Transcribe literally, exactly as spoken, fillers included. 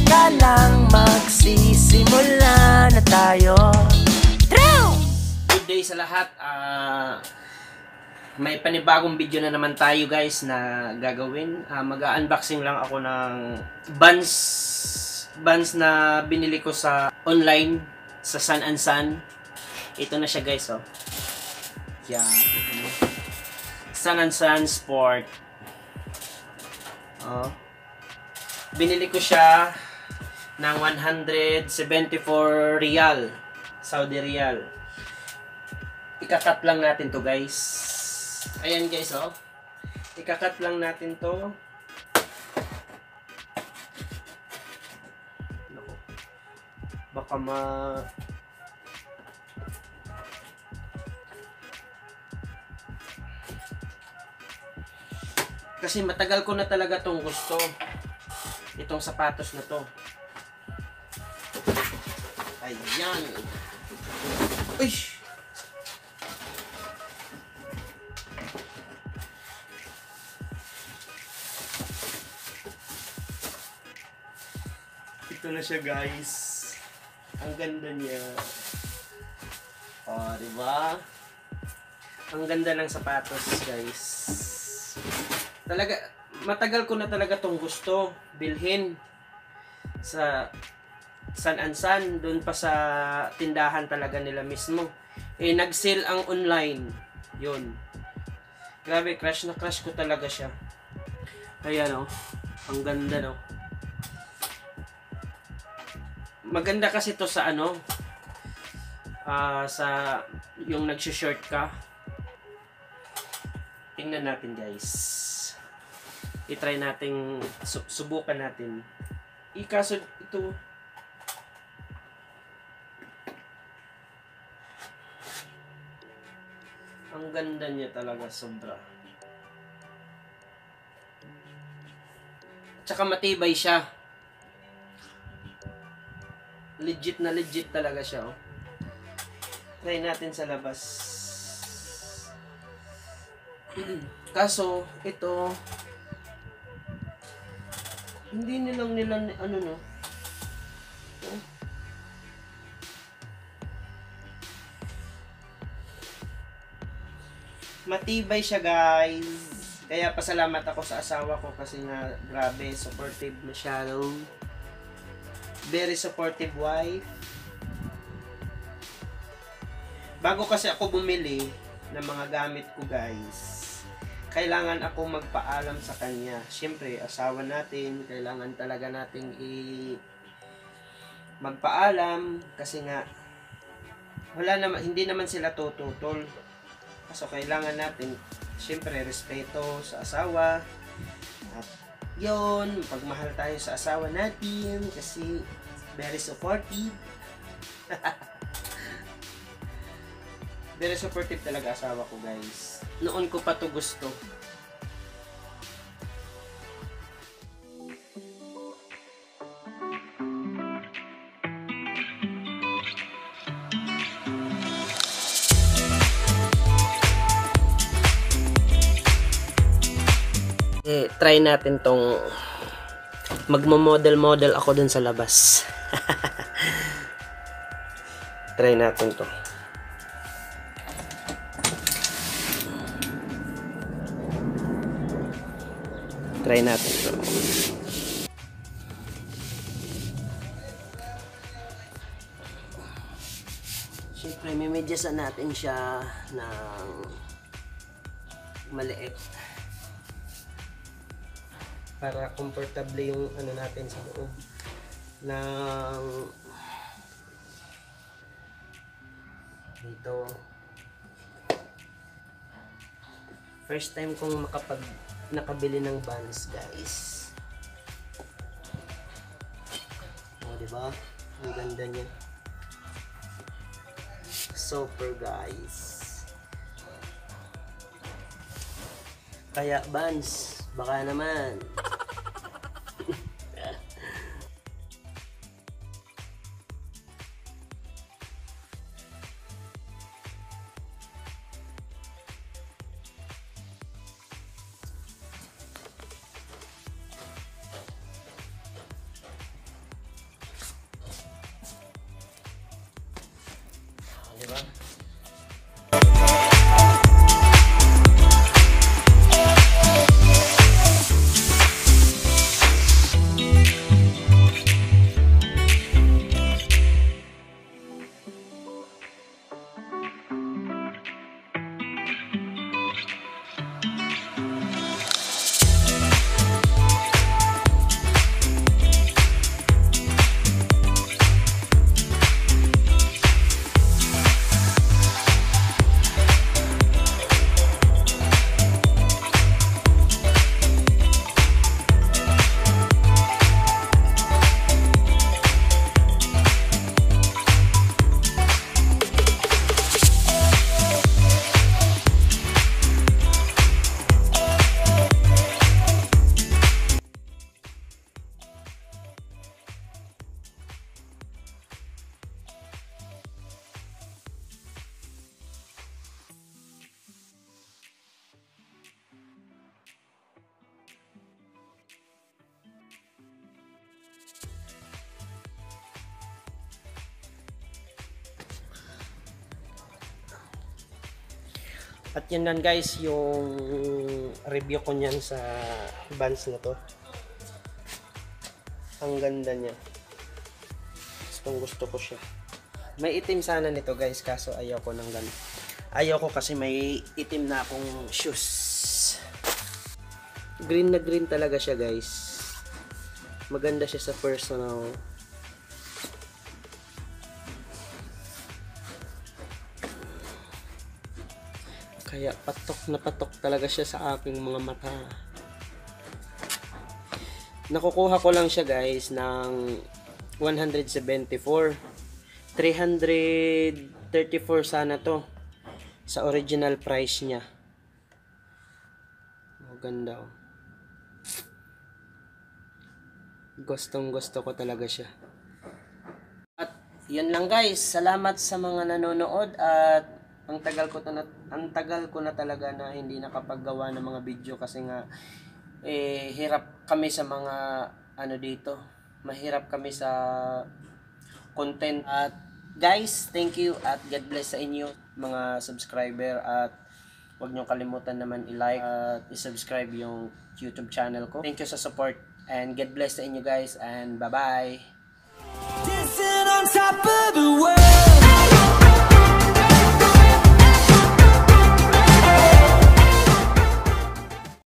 ka lang, magsisimula na tayo. True! Good day sa lahat. Uh, may panibagong video na naman tayo guys na gagawin. Uh, Mag-unboxing lang ako ng buns buns na binili ko sa online sa San and San. Ito na siya guys, oh. Yan. San and San Sport. Oh. Binili ko siya ng one hundred seventy-four riyal, Saudi riyal. Ikakat lang natin to guys. Ayan guys, oh. Ikakat lang natin to. Baka ma kasi matagal ko na talaga tong gusto. Itong sapatos na to. Ayan. Uy! Ito na siya guys. Ang ganda niya. Oh, diba? Ang ganda ng sapatos guys. Talaga, matagal ko na talaga tong gusto bilhin sa San and San, doon pa sa tindahan talaga nila mismo. Eh, nag-sale ang online. Yun. Grabe, crush na crush ko talaga siya. Ayan, oh. Ang ganda, no? Maganda kasi to sa ano, uh, sa yung nag-short ka. Tingnan natin, guys. I-try natin, su subukan natin. Ikaso ito, ang ganda niya talaga, sobra. Tsaka matibay siya. Legit na legit talaga siya, oh. Try natin sa labas. Kaso ito, hindi nilang nila, ano no? Oh. Matibay siya guys. Kaya pasalamat ako sa asawa ko kasi nga grabe, supportive masyado. Very supportive wife. Bago kasi ako bumili ng mga gamit ko guys, kailangan ako magpaalam sa kanya. Siyempre, asawa natin, kailangan talaga nating i magpaalam kasi nga wala naman, hindi naman sila tututol. So kailangan natin siyempre respeto sa asawa. At yun, pagmahal tayo sa asawa natin kasi very supportive. Very supportive talaga asawa ko guys. Noon ko pa to gusto. Eh, try natin tong magmo-model-model ako dun sa labas. Try natin to. Try natin ito. Siyempre, mimedyasan natin siya ng maliit para comfortable yung ano natin sa loob ng dito. First time kong makapag nakabili ng buns guys. O, diba? Ang ganda niya. Super guys. Kaya buns, baka naman. At yun lang guys, yung review ko niyan sa Vans na to. Ang ganda niya. Gustong gusto ko siya. May itim sana nito guys, kaso ayaw ko ng ganun. Ayaw ko kasi may itim na akong shoes. Green na green talaga siya guys. Maganda siya sa personal. Kaya patok na patok talaga siya sa aking mga mata. Nakukuha ko lang siya guys ng one seventy-four. three thirty-four sana to sa original price niya. Maganda oh. Gustong gusto ko talaga siya. At yun lang guys, salamat sa mga nanonood at ang tagal ko na ang tagal ko na talaga na hindi nakapaggawa ng mga video kasi nga eh hirap kami sa mga ano dito. Mahirap kami sa content. At guys, thank you at God bless sa inyo mga subscriber at huwag niyo kalimutan naman i-like at i-subscribe yung YouTube channel ko. Thank you sa support and God bless sa inyo guys and bye-bye.